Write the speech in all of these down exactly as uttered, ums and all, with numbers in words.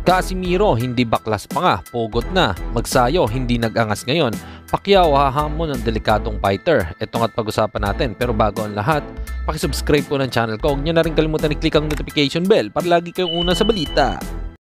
Casimero hindi baklas pa nga, pugot na. Magsayo hindi nag-angas ngayon. Pacquiao hahamon ng delikadong fighter. Ito nga't pag-usapan natin, pero bago ang lahat, pakisubscribe po ng channel ko. Huwag nyo na rin kalimutan i-click ang notification bell para lagi kayong una sa balita.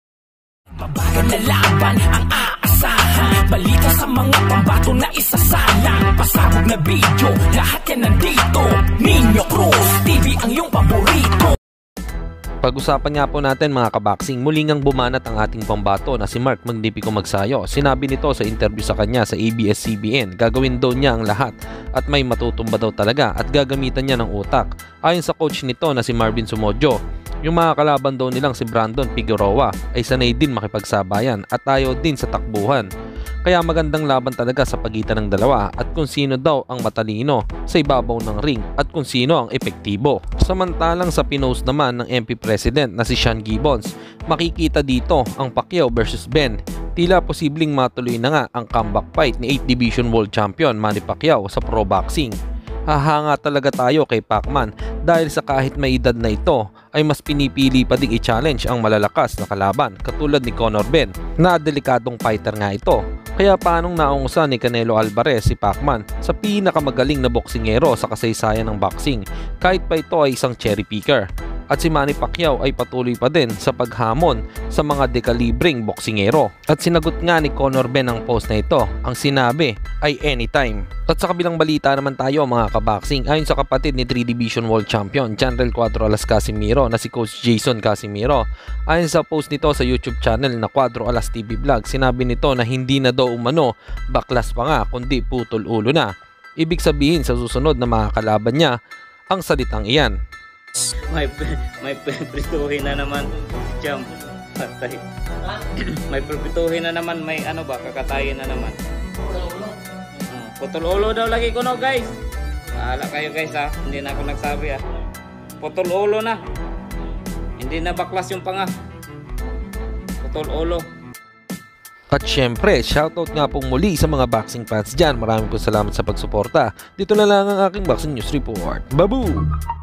Mabagal na laban ang aasahan, balita sa mga pambato na isasalang, pasabog na video, lahat yan nandito. Ninyo Cruz T V ang iyong paborito. Pag-usapan nga po natin mga kaboxing, muli ngang bumanat ang ating pambato na si Mark Magnifico Magsayo. Sinabi nito sa interview sa kanya sa A B S C B N, gagawin daw niya ang lahat at may matutumba daw talaga at gagamitan niya ng utak. Ayon sa coach nito na si Marvin Sumodyo, yung mga kalaban daw nilang si Brandon Figueroa ay sanay din makipagsabayan at ayaw din sa takbuhan. Kaya magandang laban talaga sa pagitan ng dalawa at kung sino daw ang matalino sa ibabaw ng ring at kung sino ang epektibo. Samantalang sa pinost naman ng M P President na si Sean Gibbons, makikita dito ang Pacquiao versus Ben. Tila posibleng matuloy na nga ang comeback fight ni eighth Division World Champion Manny Pacquiao sa pro boxing. Hahanga talaga tayo kay Pacman dahil sa kahit may edad na ito ay mas pinipili pa ding i-challenge ang malalakas na kalaban katulad ni Conor Ben na delikadong fighter nga ito. Kaya paanong naungusan ni Canelo Alvarez si Pacman sa pinakamagaling na boksingero sa kasaysayan ng boxing kahit pa ito ay isang cherry picker. At si Manny Pacquiao ay patuloy pa din sa paghamon sa mga dekalibreng boksingero. At sinagot nga ni Conor Ben ang post na ito, ang sinabi ay anytime. At sa kabilang balita naman tayo mga kaboxing, ayon sa kapatid ni three Division World Champion General Quadro Alas Casimero na si Coach Jason Casimero, ayon sa post nito sa YouTube channel na Quadro Alas T V Vlog, sinabi nito na hindi na daw umano baklas pa nga kundi putol ulo na. Ibig sabihin sa susunod na mga kalaban niya ang salitang iyan. May may prituhin na naman, champ. Patay. May prituhin na naman, may ano ba, kakatayin na naman. Putol ulo daw lagi ko no, guys. Bahala kayo guys ha, hindi na ako nagsabi ha. Putol ulo na. Hindi na baklas yung panga. Putol ulo. At syempre, shoutout nga pong muli sa mga boxing fans dyan. Maraming po salamat sa pagsuporta. Dito na lang ang aking boxing news report. Babu!